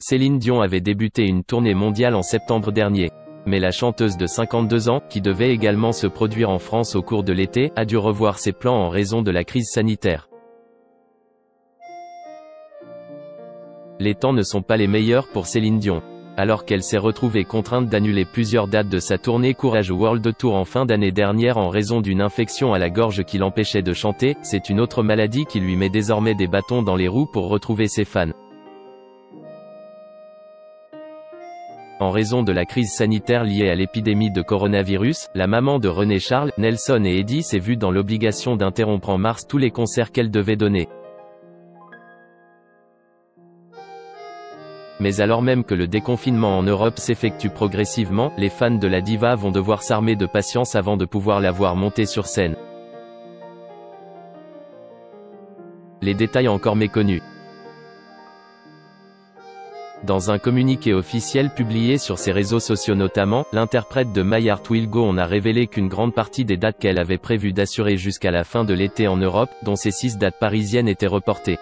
Céline Dion avait débuté une tournée mondiale en septembre dernier. Mais la chanteuse de 52 ans, qui devait également se produire en France au cours de l'été, a dû revoir ses plans en raison de la crise sanitaire. Les temps ne sont pas les meilleurs pour Céline Dion. Alors qu'elle s'est retrouvée contrainte d'annuler plusieurs dates de sa tournée Courage World Tour en fin d'année dernière en raison d'une infection à la gorge qui l'empêchait de chanter, c'est une autre maladie qui lui met désormais des bâtons dans les roues pour retrouver ses fans. En raison de la crise sanitaire liée à l'épidémie de coronavirus, la maman de René Charles, Nelson et Eddie s'est vue dans l'obligation d'interrompre en mars tous les concerts qu'elle devait donner. Mais alors même que le déconfinement en Europe s'effectue progressivement, les fans de la diva vont devoir s'armer de patience avant de pouvoir la voir monter sur scène. Les détails encore méconnus. Dans un communiqué officiel publié sur ses réseaux sociaux notamment, l'interprète de My Heart Will Go On a révélé qu'une grande partie des dates qu'elle avait prévu d'assurer jusqu'à la fin de l'été en Europe, dont ses 6 dates parisiennes étaient reportées.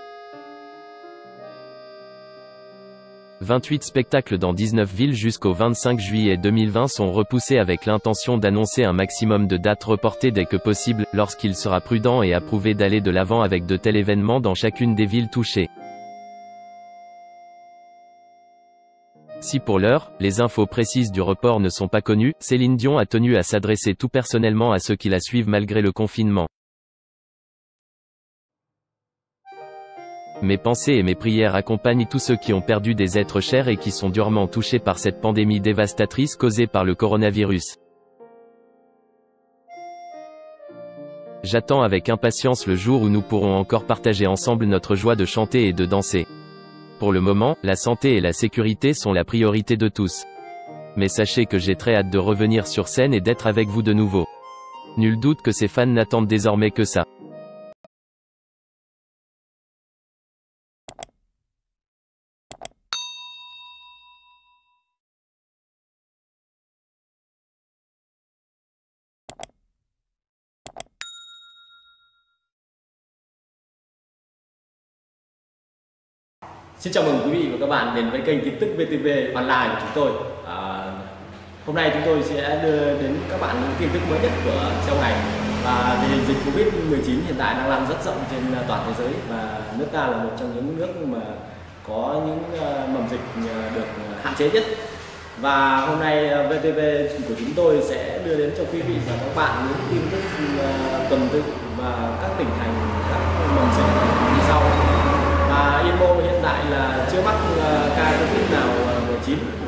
28 spectacles dans 19 villes jusqu'au 25 juillet 2020 sont repoussés avec l'intention d'annoncer un maximum de dates reportées dès que possible, lorsqu'il sera prudent et approuvé d'aller de l'avant avec de tels événements dans chacune des villes touchées. Si pour l'heure, les infos précises du report ne sont pas connues, Céline Dion a tenu à s'adresser tout personnellement à ceux qui la suivent malgré le confinement. Mes pensées et mes prières accompagnent tous ceux qui ont perdu des êtres chers et qui sont durement touchés par cette pandémie dévastatrice causée par le coronavirus. J'attends avec impatience le jour où nous pourrons encore partager ensemble notre joie de chanter et de danser. Pour le moment, la santé et la sécurité sont la priorité de tous. Mais sachez que j'ai très hâte de revenir sur scène et d'être avec vous de nouveau. Nul doute que ses fans n'attendent désormais que ça. Xin chào mừng quý vị và các bạn đến với kênh tin tức VTV Online của chúng tôi. Hôm nay chúng tôi sẽ đưa đến các bạn những tin tức mới nhất của trong ngày. Và tình hình dịch Covid-19 hiện tại đang lan rất rộng trên toàn thế giới và nước ta là một trong những nước mà có những mầm dịch được hạn chế nhất. Và hôm nay VTV của chúng tôi sẽ đưa đến cho quý vị và các bạn những tin tức tuần tự và các tỉnh thành, các mầm dịch như sau. Yên Mô hiện tại là chưa mắc ca Covid nào 19